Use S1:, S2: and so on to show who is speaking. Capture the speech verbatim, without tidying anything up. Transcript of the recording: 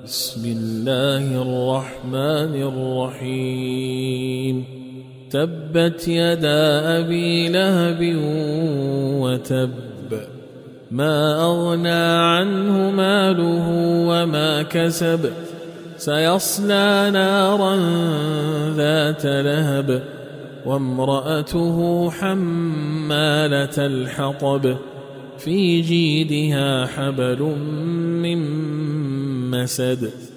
S1: بسم الله الرحمن الرحيم تبت يدا أبي لهب وتب ما أغنى عنه ماله وما كسب سيصلى نارا ذات لهب وامرأته حمالة الحطب في جيدها حبل من مسد